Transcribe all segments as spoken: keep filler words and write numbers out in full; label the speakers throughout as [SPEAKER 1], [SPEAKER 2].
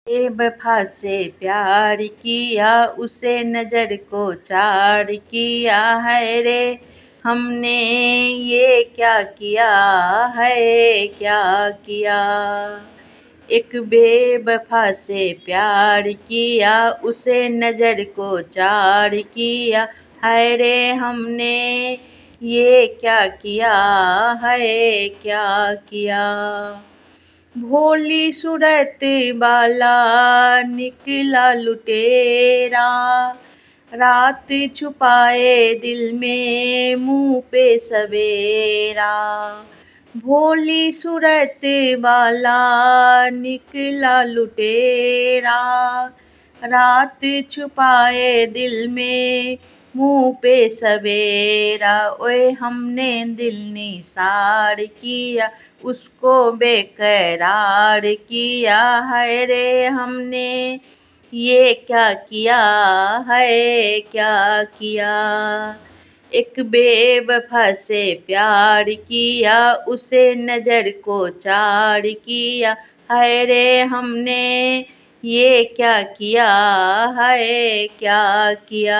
[SPEAKER 1] बेवफा से प्यार किया, उसे नज़र को चार किया है रे। हमने ये क्या किया है, क्या किया। एक बेवफा से प्यार किया, उसे नज़र को चार किया है रे। हमने ये क्या किया है, क्या किया। भोली सूरत वाला निकला लुटेरा, रात छुपाए दिल में मुँह पे सवेरा। भोली सूरत वाला निकला लुटेरा, रात छुपाए दिल में मुँह पे सवेरा। ओए हमने दिल निसार किया, उसको बेकरार किया है रे। हमने ये क्या किया है, क्या किया। एक बेवफा से प्यार किया, उसे नज़र को चार किया है रे। हमने ये क्या किया है, क्या किया।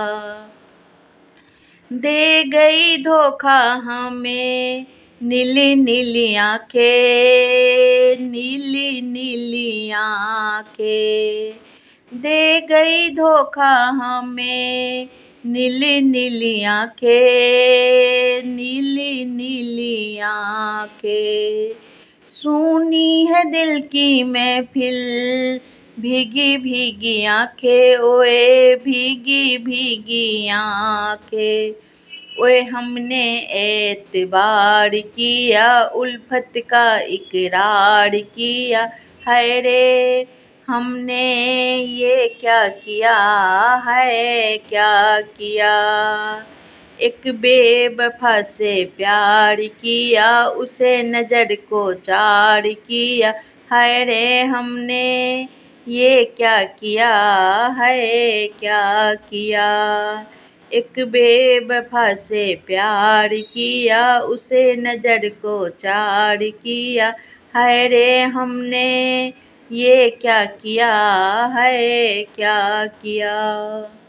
[SPEAKER 1] दे गई धोखा हमें नीली नीली आँखें, नीली नीली आँखें। दे गई धोखा हमें नीली नीली आँखें, नीली नीली आँखें। सुनी है दिल की महफिल, भीगी भीगी आँखें, ओए भीगी भीगी आँखें। ओए हमने एतबार किया, उल्फत का इकरार किया है रे। हमने ये क्या किया है, क्या किया। एक बेवफा से प्यार किया, उसे नज़र को चार किया है रे। हमने ये क्या किया है, क्या किया। एक बेवफा से प्यार किया, उसे नज़र को चार किया है रे। हमने ये क्या किया है, क्या किया।